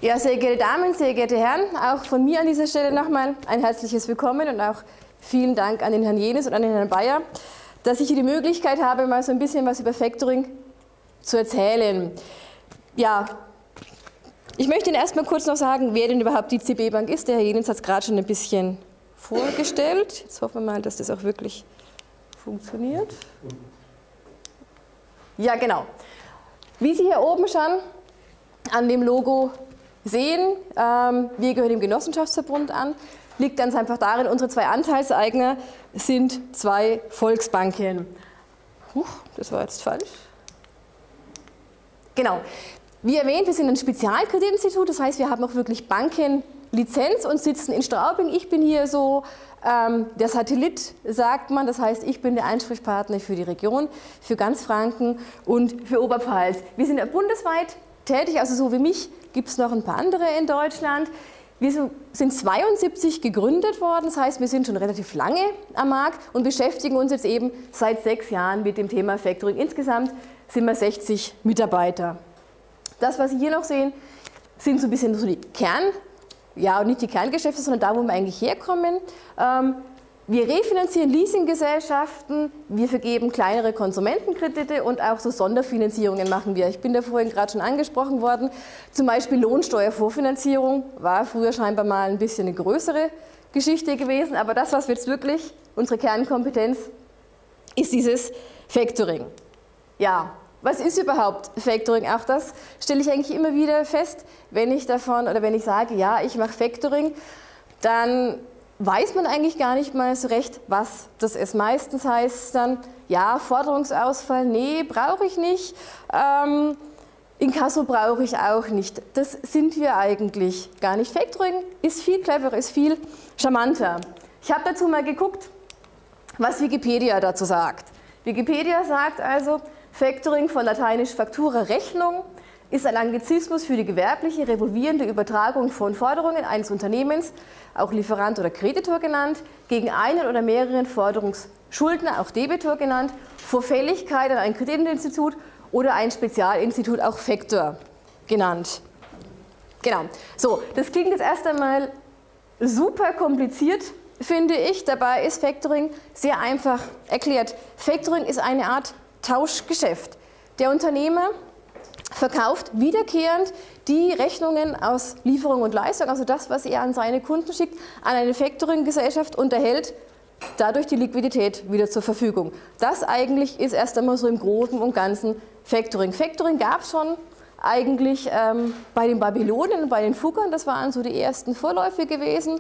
Ja, sehr geehrte Damen, sehr geehrte Herren, auch von mir an dieser Stelle nochmal ein herzliches Willkommen und auch vielen Dank an den Herrn Jenes und an den Herrn Bayer, dass ich hier die Möglichkeit habe, mal so ein bisschen was über Factoring zu erzählen. Ja, ich möchte Ihnen erstmal kurz noch sagen, wer denn überhaupt die CB Bank ist. Der Herr Jenes hat es gerade schon ein bisschen vorgestellt. Jetzt hoffen wir mal, dass das auch wirklich funktioniert. Ja, genau. Wie Sie hier oben schon an dem Logo sehen, wir gehören dem Genossenschaftsverbund an, liegt ganz einfach darin, unsere zwei Anteilseigner sind zwei Volksbanken. Das war jetzt falsch. Genau. Wie erwähnt, wir sind ein Spezialkreditinstitut, das heißt, wir haben auch wirklich Bankenlizenz und sitzen in Straubing. Ich bin hier so der Satellit, sagt man, das heißt, ich bin der Ansprechpartner für die Region, für ganz Franken und für Oberpfalz. Wir sind ja bundesweit tätig, also so wie mich gibt es noch ein paar andere in Deutschland. Wir sind 72 gegründet worden, das heißt, wir sind schon relativ lange am Markt und beschäftigen uns jetzt eben seit 6 Jahren mit dem Thema Factoring. Insgesamt sind wir 60 Mitarbeiter. Das, was Sie hier noch sehen, sind so ein bisschen so die und nicht die Kerngeschäfte, sondern da, wo wir eigentlich herkommen. Wir refinanzieren Leasinggesellschaften, wir vergeben kleinere Konsumentenkredite und auch so Sonderfinanzierungen machen wir. Ich bin da vorhin gerade schon angesprochen worden. Zum Beispiel Lohnsteuervorfinanzierung war früher scheinbar mal ein bisschen eine größere Geschichte gewesen, aber das, was jetzt wirklich unsere Kernkompetenz ist, dieses Factoring. Ja, was ist überhaupt Factoring? Auch das stelle ich eigentlich immer wieder fest, wenn ich sage, ja, ich mache Factoring, dann weiß man eigentlich gar nicht mal so recht, was das ist. Meistens heißt es dann, ja, Forderungsausfall, nee, brauche ich nicht, Inkasso brauche ich auch nicht. Das sind wir eigentlich gar nicht. Factoring ist viel cleverer, ist viel charmanter. Ich habe dazu mal geguckt, was Wikipedia dazu sagt. Wikipedia sagt also, Factoring von lateinisch Factura, Rechnung, ist ein Anglizismus für die gewerbliche, revolvierende Übertragung von Forderungen eines Unternehmens, auch Lieferant oder Kreditor genannt, gegen einen oder mehreren Forderungsschuldner, auch Debitor genannt, vor Fälligkeit an ein Kreditinstitut oder ein Spezialinstitut, auch Factor genannt. Genau. So, das klingt jetzt erst einmal super kompliziert, finde ich. Dabei ist Factoring sehr einfach erklärt. Factoring ist eine Art Tauschgeschäft. Der Unternehmer verkauft wiederkehrend die Rechnungen aus Lieferung und Leistung, also das, was er an seine Kunden schickt, an eine Factoring-Gesellschaft und erhält dadurch die Liquidität wieder zur Verfügung. Das eigentlich ist erst einmal so im Großen und Ganzen Factoring. Factoring gab es schon eigentlich bei den Babylonien und bei den Fuggern, das waren so die ersten Vorläufe gewesen.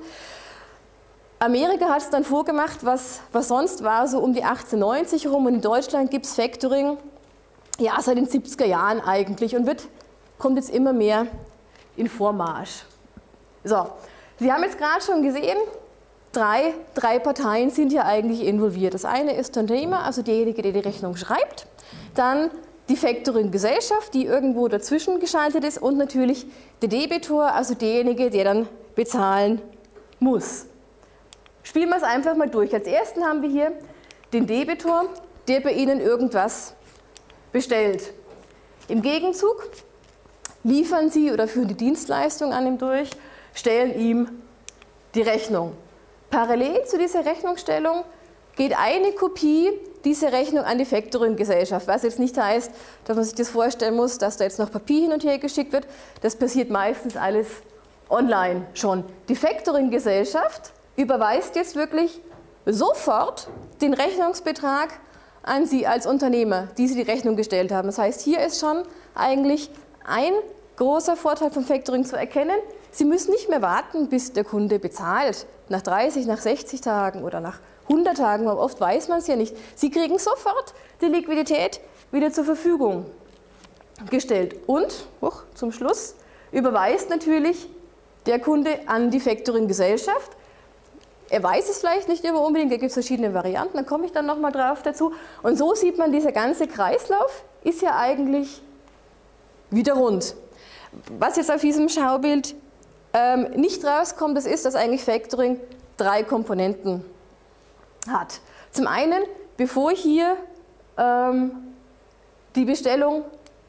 Amerika hat es dann vorgemacht, was sonst war, so um die 1890 herum, und in Deutschland gibt es Factoring ja, seit den 70er Jahren eigentlich und kommt jetzt immer mehr in Vormarsch. So, Sie haben jetzt gerade schon gesehen, drei Parteien sind hier eigentlich involviert. Das eine ist der Unternehmer, also derjenige, der die Rechnung schreibt, dann die Factoring-Gesellschaft, die irgendwo dazwischen geschaltet ist, und natürlich der Debitor, also derjenige, der dann bezahlen muss. Spielen wir es einfach mal durch. Als ersten haben wir hier den Debitor, der bei Ihnen irgendwas bestellt. Im Gegenzug liefern Sie oder führen die Dienstleistung an ihm durch, stellen ihm die Rechnung. Parallel zu dieser Rechnungsstellung geht eine Kopie dieser Rechnung an die Factoring-Gesellschaft, was jetzt nicht heißt, dass man sich das vorstellen muss, dass da jetzt noch Papier hin und her geschickt wird. Das passiert meistens alles online schon. Die Factoring-Gesellschaft überweist jetzt wirklich sofort den Rechnungsbetrag an Sie als Unternehmer, die Sie die Rechnung gestellt haben. Das heißt, hier ist schon eigentlich ein großer Vorteil vom Factoring zu erkennen. Sie müssen nicht mehr warten, bis der Kunde bezahlt, nach 30, nach 60 Tagen oder nach 100 Tagen, aber oft weiß man es ja nicht. Sie kriegen sofort die Liquidität wieder zur Verfügung gestellt. Und zum Schluss überweist natürlich der Kunde an die Factoring-Gesellschaft. Er weiß es vielleicht nicht immer unbedingt, da gibt es verschiedene Varianten, da komme ich dann nochmal drauf dazu. Und so sieht man, dieser ganze Kreislauf ist ja eigentlich wieder rund. Was jetzt auf diesem Schaubild nicht rauskommt, das ist, dass eigentlich Factoring 3 Komponenten hat. Zum einen, bevor hier die Bestellung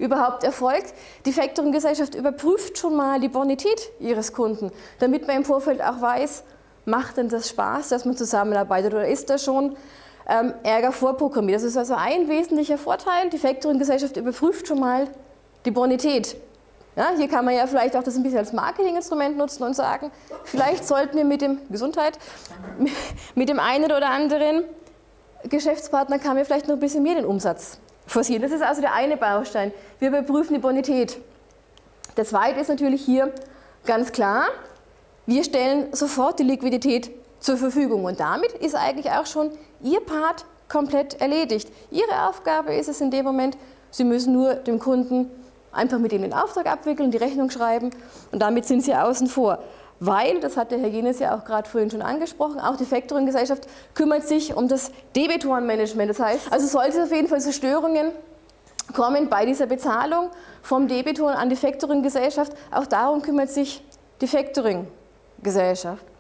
überhaupt erfolgt. Die Factoring-Gesellschaft überprüft schon mal die Bonität ihres Kunden, damit man im Vorfeld auch weiß, macht denn das Spaß, dass man zusammenarbeitet oder ist da schon Ärger vorprogrammiert. Das ist also ein wesentlicher Vorteil. Die Factoring-Gesellschaft überprüft schon mal die Bonität. Ja, hier kann man ja vielleicht auch das ein bisschen als Marketinginstrument nutzen und sagen, vielleicht sollten wir mit dem mit dem einen oder anderen Geschäftspartner kann mir vielleicht noch ein bisschen mehr den Umsatz forcieren. Das ist also der eine Baustein. Wir überprüfen die Bonität. Der zweite ist natürlich hier ganz klar, wir stellen sofort die Liquidität zur Verfügung und damit ist eigentlich auch schon Ihr Part komplett erledigt. Ihre Aufgabe ist es in dem Moment, Sie müssen nur dem Kunden einfach mit ihm den Auftrag abwickeln, die Rechnung schreiben und damit sind Sie außen vor. Weil, das hat der Herr Jenes ja auch gerade vorhin schon angesprochen, auch die Factoring-Gesellschaft kümmert sich um das Debitorenmanagement. Das heißt, also sollte es auf jeden Fall zu Störungen kommen bei dieser Bezahlung vom Debitor an die Factoring-Gesellschaft, auch darum kümmert sich die Factoring-Gesellschaft.